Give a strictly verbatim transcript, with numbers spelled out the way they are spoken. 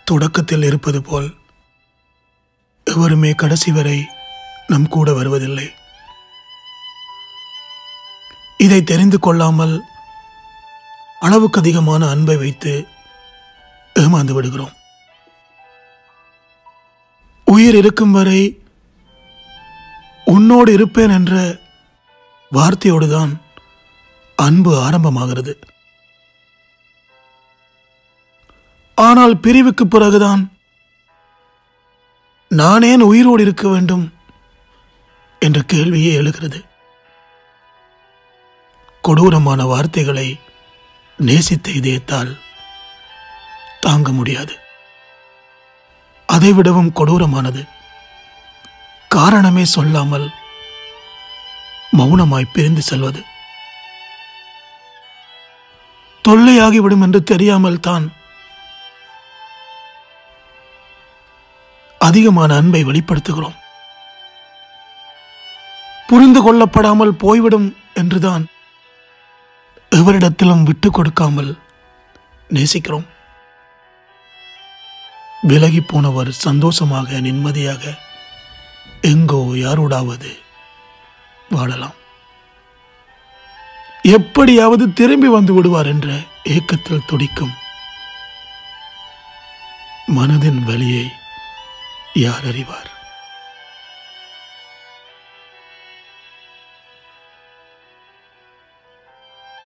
தொடக்கத்தில் இருப்பது போல் எவருமே கடைசி வரை நம் கூட வருவதில்லை. இதை தெரிந்து கொள்ளாமல் அளவுக்கு அதிகமான அன்பை வைத்து ஏமாந்து விடுகிறோம். உயிர் இருக்கும் வரை உன்னோடு இருப்பேன் என்ற வார்த்தையோடுதான் அன்பு ஆரம்பமாகிறது. ஆனால் பிரிவுக்கு பிறகுதான் நான் ஏன் உயிரோடு இருக்க வேண்டும் என்ற கேள்வியே எழுகிறது. கொடூரமான வார்த்தைகளை நேசித்த இதயத்தால் தாங்க முடியாது. அதைவிடவும் கொடூரமானது காரணமே சொல்லாமல் மௌனமாய் பிரிந்து செல்வது. தொல்லையாகிவிடும் என்று தெரியாமல் தான் அதிகமான அன்பை வெளிப்படுத்துகிறோம். புரிந்து கொள்ளப்படாமல் போய்விடும் என்றுதான் எவரிடத்திலும் விட்டுக் கொடுக்காமல் நேசிக்கிறோம். விலகி போனவர் சந்தோஷமாக நிம்மதியாக எங்கோ யாரோடாவது வாழலாம். எப்படியாவது திரும்பி வந்து விடுவார் என்ற ஏக்கத்தில் துடிக்கும் மனதின் வலியை யார் அறிவார்?